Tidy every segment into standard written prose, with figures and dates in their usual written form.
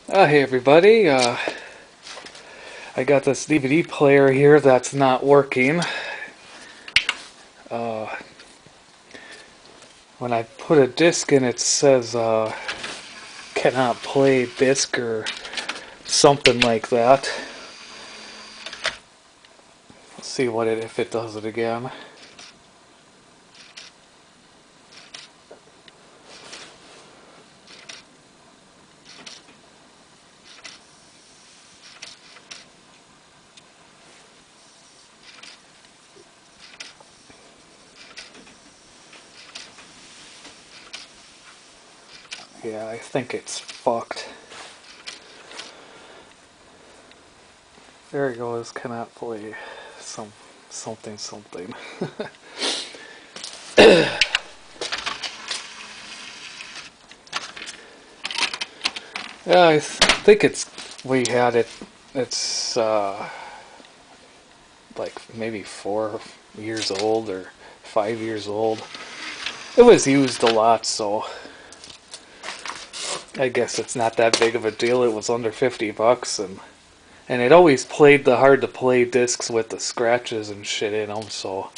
Hey everybody, I got this DVD player here that's not working. Uh, when I put a disc in, it says cannot play disc or something like that. Let's see if it does it again. Yeah, I think it's fucked. There it goes, cannot play something. Yeah, I think we had it, it's like maybe 4 years old or 5 years old. It was used a lot, so I guess it's not that big of a deal. It was under $50, and it always played the hard to play discs with the scratches and shit in them, so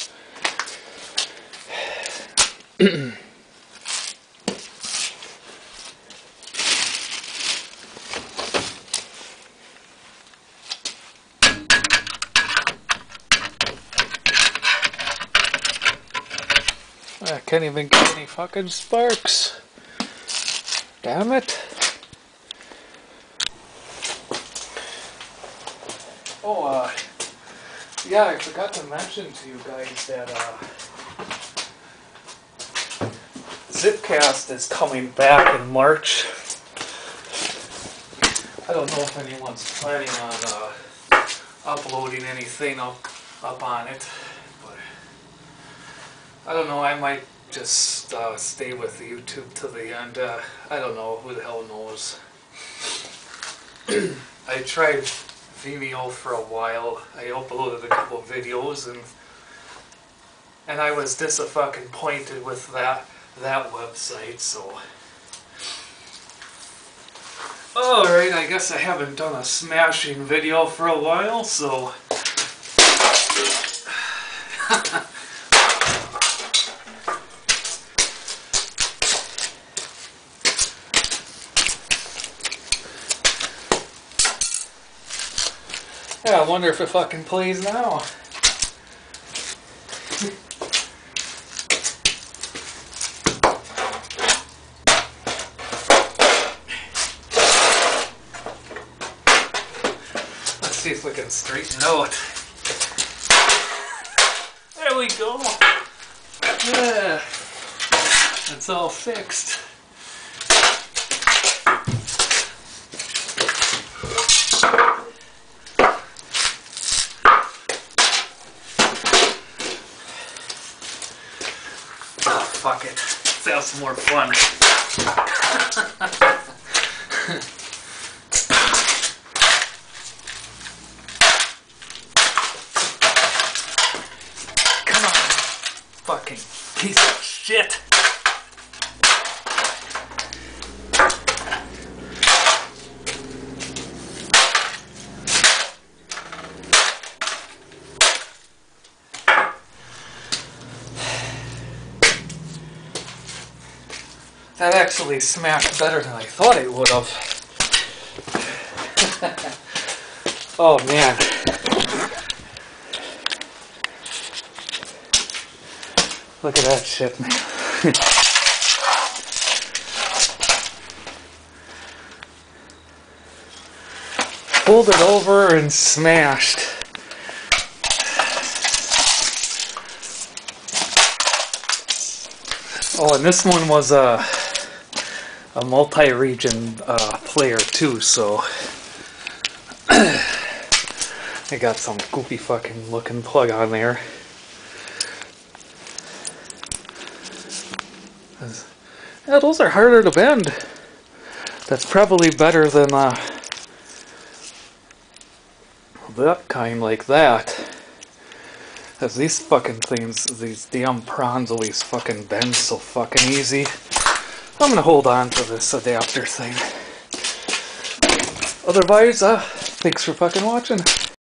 I can't even get any fucking sparks. Damn it. Oh, yeah, I forgot to mention to you guys that Zipcast is coming back in March. I don't know if anyone's planning on uploading anything up on it, but I don't know, I might just stay with YouTube to the end. I don't know, who the hell knows. I tried Vimeo for a while. I uploaded a couple of videos and I was disappointed with that website, so alright, I guess I haven't done a smashing video for a while, so yeah, I wonder if it fucking plays now. Let's see if we can straighten it out. There we go. Yeah, it's all fixed. Fuck it. Let's have some more fun. Come on, fucking piece of shit. That actually smashed better than I thought it would have. Oh man. Look at that shit, man. Pulled it over and smashed. Oh, and this one was a multi-region player too, so I got some goofy fucking looking plug on there. Yeah, those are harder to bend. That's probably better than that kind like that. Cause these fucking things, these damn prawns always fucking bend so fucking easy. I'm gonna hold on to this adapter thing. Otherwise, thanks for fucking watching.